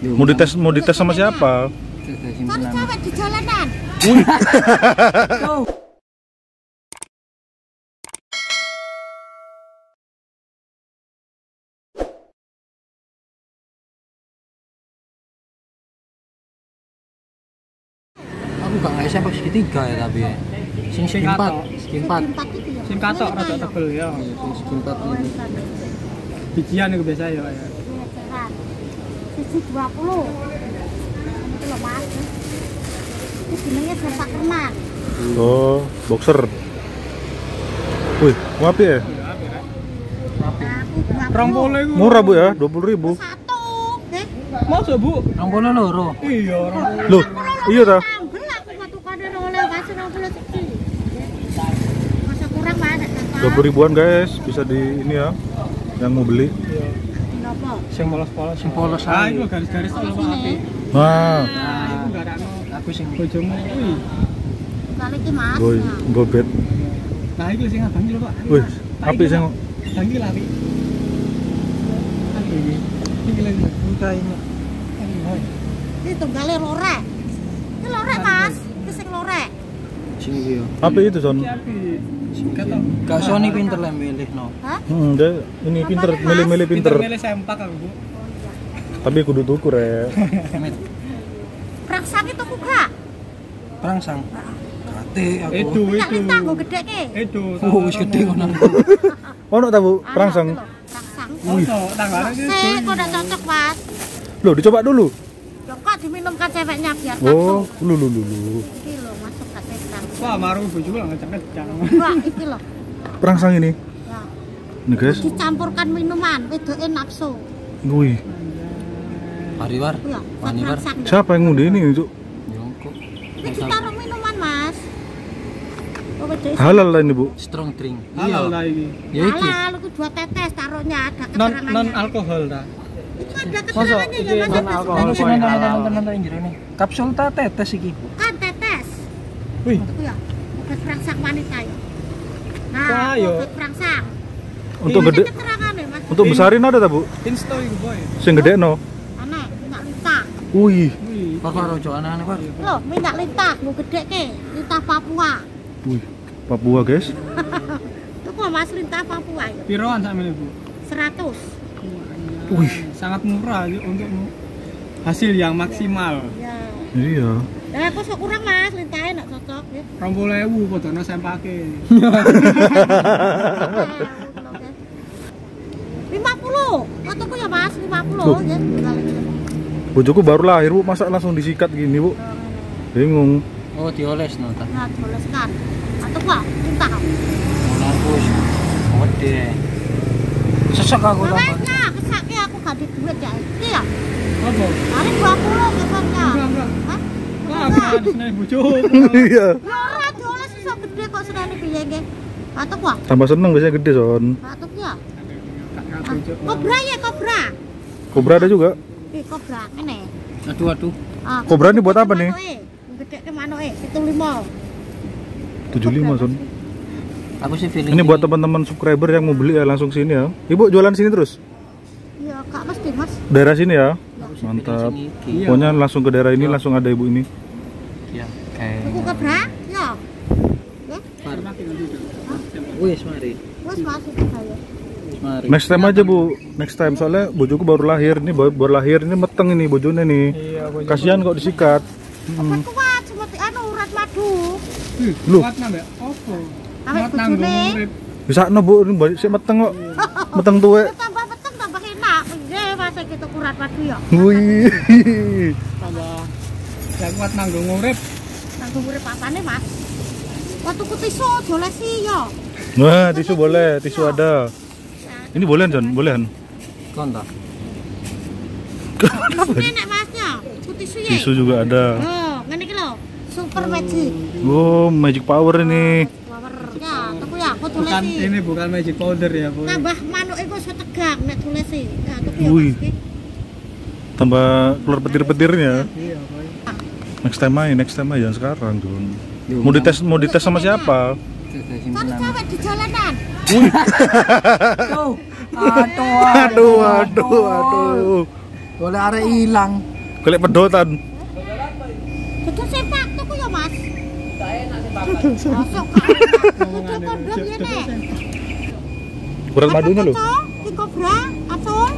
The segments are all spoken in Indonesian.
Mau dites sama siapa? Cari cewek di jalanan. Aku gak ngasih sampai segitiga ya tapi sing empat Sing katok rada tebel ya. empat ini Bijian itu biasa ya. Sisi 20. Itu loh Mas. Ini jenenge sepak keman. Oh, boxer. Wih, ngapain ya? Murah Bu ya, 20.000. Satu. Masa Bu? Rongkono loro. Iya, orang Loh, iya ta? Aku mau tukane oleh kasih 20 seki. Masa kurang banget. 20 ribuan guys, bisa di ini ya. Yang mau beli. Kenapa? sing polos-polos. Sing polos Ah, ae. itu garis-garis kalau api. Nah, Itu enggak ada Aku sing bojomu kuwi. Kali iki Mas. boy, gobet. Nah, itu sing abang iki lho, Pak. Wih, api sing Abang iki lari. Iki. Iki lagi. ini. Ini tunggale lorek. Ini lorek Mas. Ini sing lorek. Sing iki yo. api itu Son. Api. Kata Gak Sony pinter lah milih no. Hah? Dia ini pinter, milih-milih pinter. milih sempak aku, Bu. Tapi kudu tuku rek. Praksang itu ku gak? Perangsang. Kate aku. Itu. Minta gue gede ke. Itu. Oh, wis gede ngono. Ono ta Bu, perangsang. Praksang. Oso, tanggane iki. Kok udah cocok Mas. Loh, dicoba dulu. Loh, kok diminumkan ceweknya biar Oh, langsung. lu. Iki loh masuk ke tekan. Wah, maru bojoku lah ngecek-ngecek. Wah, iki loh. Perangsang ini. Ya. Nih guys. Dicampurkan minuman, wedoke nafsu. Wih, Pariwar. Ya, Wani war. praksang. siapa yang ngundi ini, Cuk? Yongko. Ini ditaruh minuman Mas. Oh, wedoke Halal lah ini, Bu. Strong drink. Halal lah iki. Ya iki. halal, itu 2 tetes taruhnya ada Non keterangannya. alkohol ta. Itu ada keterangannya ya Mas. non ada alkohol. Ono sebenarnya. sing nonton njero ne. Kapsul ta tetes iki. Bukan tetes. Wih, Itu ya, obat perangsang wanita ya. Wah, Nah, yo. obat perangsang. Untuk Ini gede, keterangannya Mas. untuk besarin ada ta, Bu? insto iku, Boy. Sing gede no. Aneh, minyak lintah. Wih, Wih. Kok karo ojo aneh-aneh kok. Loh, minyak lintah, mau gede ke, lintah Papua. wih. Papua, guys. Itu kok Mas lintah Papua ya? Piroan sakmene, Bu? 100. Wih, Sangat murah ya, untuk hasil yang maksimal. Ya. iya. Nah, aku sok kurang Mas, lintahnya enggak cocok ya. 20.000 padahal sempake. 50. Kataku ya Mas, 50 Loh. ya. Bojoku baru lahir, Bu. Masa langsung disikat gini, Bu? Bingung. Oh, dioles no ta. Nah, doleskan. Atau kok lintah. Lampus. Gede. Sesek aku Nah, tambah. nah, kesake aku gak di duit ya. Iki ya. Apa? Hari 20 besoknya. Enggak. Hah? Wah, kan seneng bojoku. Iya. Ya ora dioles iso gede kok senene piye nggih. Patuk kok. Tambah seneng biasanya gede, Son. Patuk ya. Kakak bojo. Kobra ya kobra. Kobra ada juga. Kobra ngene. Aduh. Ah, Kobra ini buat apa nih? Gede ke manoke 75. 75, Son. Aku sih feeling Ini buat teman-teman subscriber yang mau beli ya langsung sini ya. Ibu jualan sini terus? Ya, gak mesti Mas. Daerah sini ya. Aku sih Mantap. feeling sini iki. Pokoknya langsung ke daerah ini langsung ada ibu ini. Ya, kayak. Tuku kobra? Ya. Ya. Wis mari. Wes Mas itu saya. Wis mari. Next time aja, Bu. Next time soalnya bojoku baru lahir. Ini baru lahir ini meteng ini bojone nih. Iya, bojoku. Kasihan kok disikat. Obat kuat seperti anu urat madu. Loh. Kuat nambah. Opo? Awet Kuat nanggung bojone. urip. Bisa no, Bu. Ini balik sik meteng kok. Meteng tuwe. Ya, tambah peteng tambah enak. Nggih, masa gitu urat madu ya. Wih. Tambah ya kuat nanggung urip. Nanggung urip apane, Mas? Kok tuku tisu dolesi ya. Wah, tisu boleh. Tisu ada. Ini boleh, John? Bolehan. Kontak. Tisu enak Masnya. Tuku tisu ya. Tisu juga ada. Oh, ngene iki lho. Super magic. Oh, magic power ini. Power. Ya, tuku ya, aku Bukan dolesi. ini bukan magic powder ya, Bu. Nambah manuk iku iso tegak nek dolesi. Ya, tuku ya. Wih. Mas. Tambah keluar petir-petirnya. Iya, Boy. Next time aja, jangan sekarang, John. Mau dites sama siapa? Cari cewek di jalanan. Aduh. Aduh. Boleh arek ilang. Golek pedotan. Dodol sempak tuku ya, Mas. Masuk. Dodol kondom ya, Nek. Urat madunya lho. Ki kobra, asul.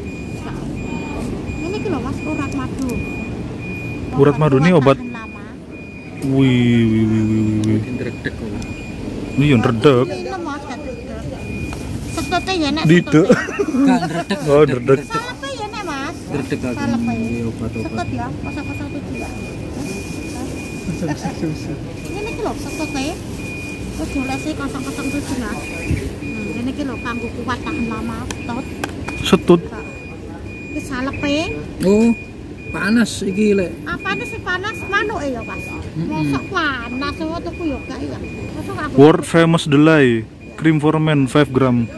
Ini ki lho, Mas, urat madu. Urat madu ini obat. Lama. Wih. Ndredeg kok. Iya ndredeg. Minum, Mas, gak dodol. Setute ya, Nek. Didek. Enggak ndredeg. Oh, ndredeg. Salepe ya, Nek, Mas. Ndredeg aku. Salepe. Iya, obat-obat. Setut ya, pasang-pasang tujuh ya. Susu. Ini ki lho, setute. Terus golesi 007, Mas. Ini ki lho kanggo kuat tahan lama, setut. Setut. Ki salepe. Oh, panas iki lek. Apane sih panas manuke ya, Mas. Mosok panas wae tuku yo gak ya. Mosok aku World famous delay cream for men 5 gram.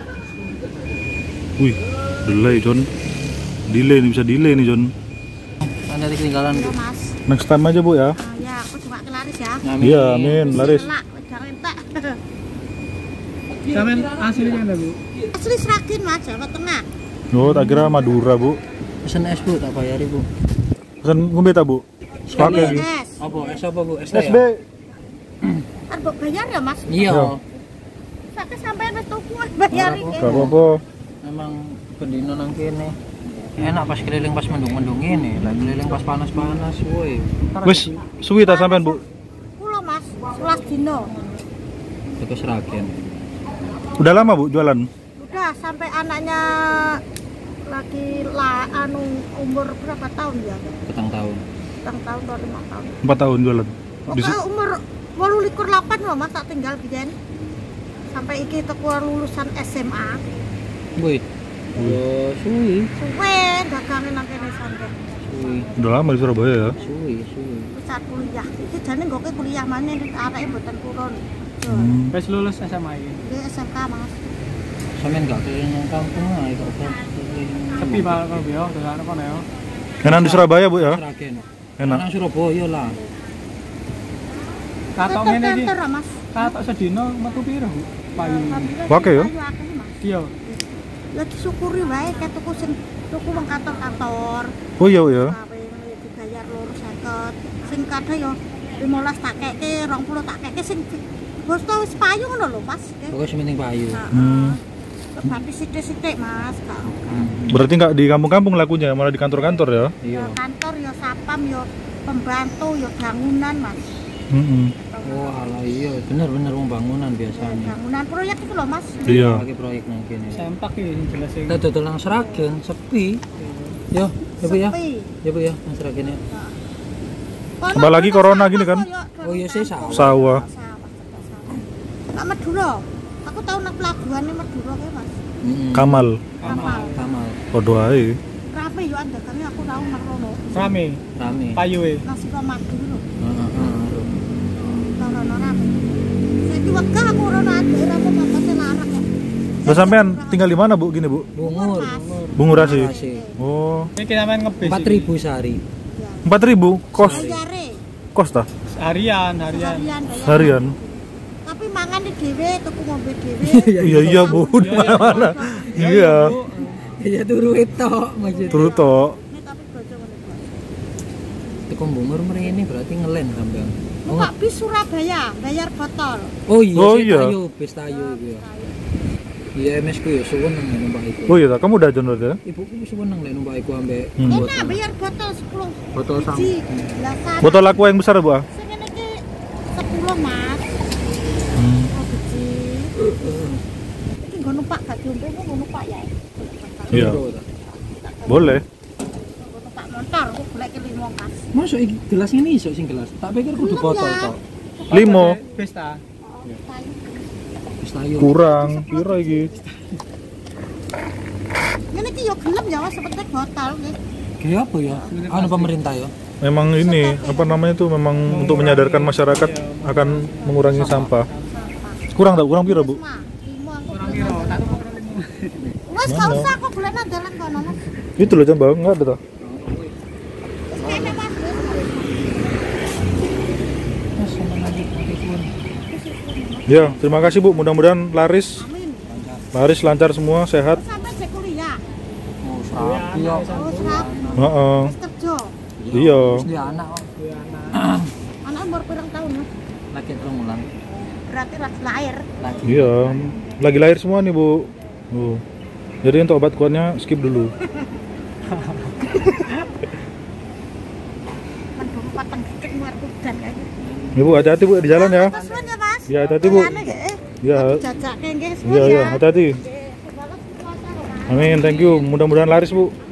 Wih, delay John. Delay nih, bisa delay nih John. Anda ketinggalan. ya, Mas. Next time aja Bu ya. Ya, aku coba ke laris ya. Iya, amin, laris. Lak, jangan entek. Sampean aslinya ada, Bu? Asli Sragen, Mas, Jawa Tengah. Oh, tak kira Madura Bu. Pesen es Bu, tak bayari Bu. Pesan ngombe ta Bu? Pakai iki. Es. Apa? Es apa Bu? Es SB. Kan mbok bayar ya, Mas. Iya. Sampai sampean wis tuku bayar iki. Gak apa-apa. Emang pendino nang kene. Enak pas keliling pas mendung-mendung ini, lagi keliling pas panas-panas, woi. Wis suwi ta sampean Bu? Kulo, Mas, 11 dino. Teko Sragen. Udah lama Bu jualan? Udah sampai anaknya lagi umur berapa tahun ya? Petang tahun. Petang tahun atau 5 tahun. 4 tahun jualan. Pokoknya umur 28 loh, Mas, tak tinggal biyen. Sampai iki teko lulusan SMA. Woi. Yo, suwi. Suwe dagangin nang kene santen. Suwi. Udah lama di Surabaya ya. Suwi. Wis saat kuliah. Iki jane nggoke kuliah maneh areke mboten turun. Wis lulus SMA iki. Di SMK, Mas. Sampeyan gak keliling nang kampung ae kok kan. Sepi Pak kalau yo, dolan kono yo. Enak di Surabaya Bu ya? Sragen. Enak. Nang Surabaya lah. Katok ngene iki. Kantor, Mas. Katok sedino metu piro, Bu? Payu. Pakai ya? Payu akeh, Mas. Iya. Ya disyukuri wae ket tuku sing tuku wong kantor-kantor. Oh iya Bu ya. Kawin dibayar 250. Sing kadhe yo 15 tak keke, 20 tak keke sing bos to wis payu ngono lho, Mas. Pokoke sementing payu. Heeh. Tapi sithik-sithik, Mas. Kak. Berarti nggak di kampung-kampung lakunya, malah di kantor-kantor ya? Iya. Ya kantor ya sapam ya pembantu ya bangunan, Mas. Oh, alah iya, bener-bener wong bangunan biasanya. Bangunan proyek itu loh, Mas. Iya. Lagi proyek nang kene. Sempak iki sing jelas iki. Kita dodol nang Sragen, sepi. Yo, ya Bu ya. Sepi. Ya Bu ya, nang Sragen ya. Tambah lagi corona gini kan? Oh iya sih, sawah. Sawah. Nak Madura. Aku tahu nang pelabuhan ini Madura kae, Mas. Kamal. Kamal. Kamal. Podo ae. Rame yo andagane aku tahu nang rono. Rame. Rame. Payu e. Nasi madu lho. Heeh. Rono rame. Saiki wegah aku rono ade ra apa mangkate larang kok. Lah sampean tinggal di mana Bu gini Bu? Bungur. Bungurasi. Bungurasi. Oh, Iki sampean ngebis. 4.000 sehari. 4.000 kos. Bayare. Kos ta? Harian. Harian bayar. Harian. Tapi mangan di dhewe, tuku ngombe dhewe. Iya Bu, di mana-mana. Iya. Ya turu itu maksudnya. Turu tok. Ini tapi bojo ngene, Mas. Teko Bungur mrene berarti ngelen sampean. Numpak bis Surabaya, bayar botol. Oh iya, Oh sih, iya. Tayo, bis Tayo iki ya. Iya MS ku ya suwun nang numpak iku. Oh iya, ta? Kamu udah jono ya? Ibuku suwun nang numpak iku ambek Enak bayar botol 10. botol sam. Biji, belasan. Botol aqua yang besar Bu? Sing ngene iki 10, Mas. Oh, biji. Iki nggo numpak gak diombe nggo numpak ya. Iya. Boleh. Nggo numpak motor, aku golek ke limo, Mas. Masuk iki gelas ini iso sing gelas. Tak pikir kudu Belum, botol ya. tok. Limo. Bis ta. Bis Tayo. Kurang. Piro iki? Ngene iki yo gelem ya, Mas, seperti botol nggih. Kayak apa ya? Anu pemerintah ya. Memang ini apa namanya itu memang untuk menyadarkan masyarakat akan mengurangi sampah. Kurang tak? Kurang piro Bu? Limo aku. Kurang piro? Tak tuku piro limo. Wes gak usah aku golek nang dalan kono, Mas. Itu loh coba enggak ada ta? Wis kene, Mas. Mas sama lagi telepon. Ya, terima kasih Bu. Mudah-mudahan laris, Amin. lancar semua, sehat. Sampai cek kuliah. Oh, sapi ya. Oh, serap. Heeh. Wis kerja. Iya. Terus dia anak kok. Anak baru pirang tahun Mas. Lagi terus mulang. Berarti lagi lahir. Lagi. Iya, lagi lahir semua nih Bu. Jadi untuk obat kuatnya skip dulu. Mendung patang dikit muar udan kayaknya. Ibu hati-hati Bu di jalan ya. Terus ya Mas. Ya hati-hati Bu. Ya, Jajak nggih semua iya ya. iya hati-hati. Nggih, sebalas puasa loh, Mas. Amin, thank you. Mudah-mudahan laris Bu.